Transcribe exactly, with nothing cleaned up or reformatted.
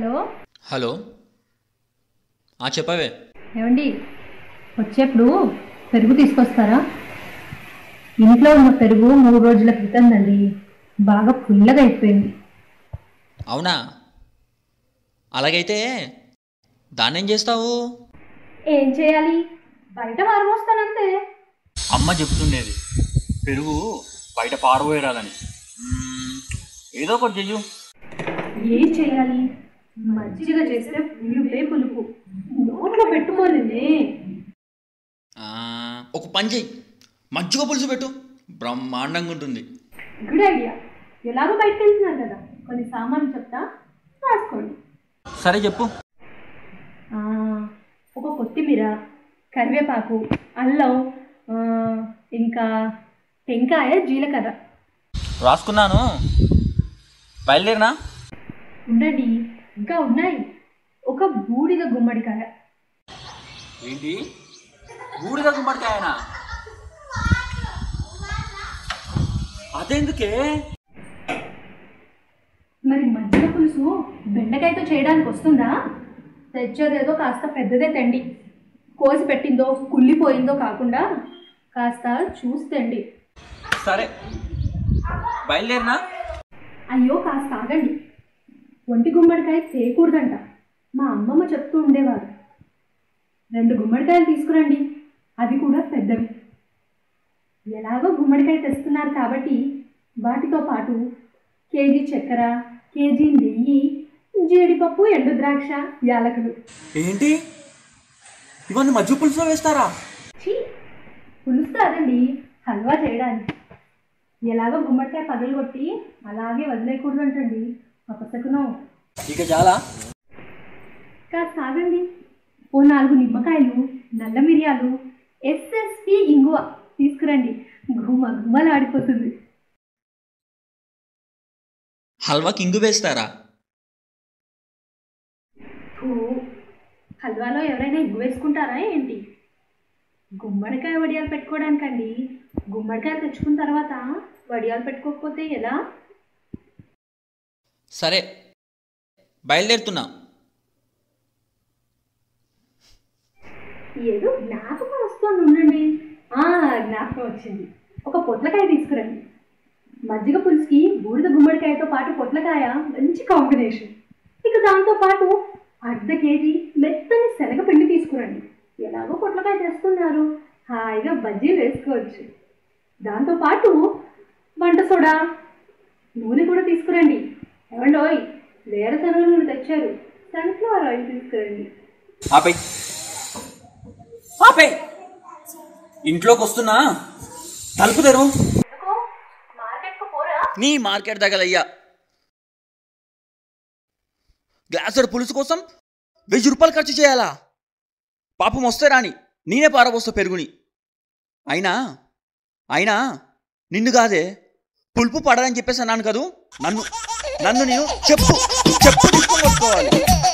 Hello hello ఆ చెప్పవే. ఏమండి, వచ్చేప్పుడు పెరుగు తీసుకొస్తారా? ఇంట్లో ఉన్న పెరుగు మూడు రోజుల క్రితందండి, బాగా పుల్లగా అయిపోయింది. అవునా? అలాగైతే దాన్ని ఏం చేస్తావు? ఏం చేయాలి, బయట మారమోస్తానంతే. అమ్మ చెప్తుండేది పెరుగు బయట పారబోయరాదని. ఏదో ఒకటి చెయ్యు. ఏం చేయాలి? మజ్జిగ చేస్తే పులుపే పులుపు, నోట్లో పెట్టుకోలేదే. ఒక పని చెయ్యి, మజ్జిగ పులుసు పెట్టు, బ్రహ్మాండంగా ఉంటుంది. Good idea. ఎలాగో బయటకు వెళ్తున్నారు కదా, కొన్ని సామాన్లు చెప్తా, రాసుకోండి. సరే చెప్పు. ఒక కొత్తిమీర, కరివేపాకు, అల్లం, ఇంకా టెంకాయ, జీలకర్ర. రాసుకున్నాను, బయలుదేరినా? ఉండండి, ఇంకా ఉన్నాయి. ఒక బూడిద గుమ్మడికాయ. ఏంటి బూడిద గుమ్మడికాయనా? అదెందుకే? మరి మజ్జిగ పులుసు బెండకాయతో చేయడానికి వస్తుందా? తెచ్చేదేదో కాస్త పెద్దదే తండి. కోసి పెట్టిందో కుళ్ళిపోయిందో కాకుండా కాస్త చూసి తండి. సరే, బయలుదేరినా? అయ్యో, కాస్త ఆగండి. ఒంటి గుమ్మడికాయ చేయకూడదంట, మా అమ్మమ్మ చెప్తూ ఉండేవారు. రెండు గుమ్మడికాయలు తీసుకురండి, అవి కూడా పెద్దవి. ఎలాగో గుమ్మడికాయ తెస్తున్నారు కాబట్టి వాటితో పాటు కేజీ చక్కెర, కేజీ నెయ్యి, జీడిపప్పు, ఎండు ద్రాక్ష, యాలకులు. ఏంటి ఇవన్నీ మజ్జిగ పులుసులో వేస్తారా? పులుసు అదండి, హల్వా చేయడానికి. ఎలాగో గుమ్మడికాయ పగలు కొట్టి అలాగే వదిలేయకూడదంటండి, అపసకునం. ఇక చాలా, కాస్త ఆగండి. ఓ నాలుగు నిమ్మకాయలు, నల్ల మిరియాలు, ఎస్ఎస్పి ఇంగువ తీసుకురండి, గుమ్మ గుమ్మలాడిపోతుంది. హల్వాకి ఇంగు వేస్తారా? హల్వాలో ఎవరైనా ఇంగు వేసుకుంటారా ఏంటి? గుమ్మడికాయ వడియాలు పెట్టుకోవడానికండి. గుమ్మడికాయ తెచ్చుకున్న తర్వాత వడియాలు పెట్టుకోకపోతే ఎలా? సరే, బయలుదేరుతున్నా. ఏదో జ్ఞాపకం వస్తుంది, ఉండండి. జ్ఞాపకం వచ్చింది. ఒక పొట్లకాయ తీసుకురండి. మజ్జిగ పులుసుకి బూడిద గుమ్మడికాయతో పాటు పొట్లకాయ మంచి కాంబినేషన్. ఇక దాంతో పాటు అర్ధ కేజీ మెత్తని శనగపిండి తీసుకురండి. ఎలాగో పొట్లకాయ తెస్తున్నారు, హాయిగా బజ్జీ వేసుకోవచ్చు. దాంతోపాటు వంట సోడా, నూనె కూడా తీసుకురండి. ఏమండోయ్, వేరుశనగల నూనె తెచ్చారు, సన్ఫ్లవర్ ఆయిల్ తీసుకురండి. ఆపే ఆపే ఇంట్లోకి వస్తున్నా, తలుపు తెరువు. నీ మార్కెట్ తగలయ్యా. గ్లాసుడు పులుసు కోసం వెయ్యి రూపాయలు ఖర్చు చేయాలా? పాపం వస్తే రాని, నేనే పారబోస్తా పెరుగుని. అయినా అయినా నిన్ను కాదే, పులుపు పడదని చెప్పేసి అన్నాను కదూ. నన్ను నన్ను నేను చెప్పు చెప్పు తీసుకొని వస్తుకోవాలి.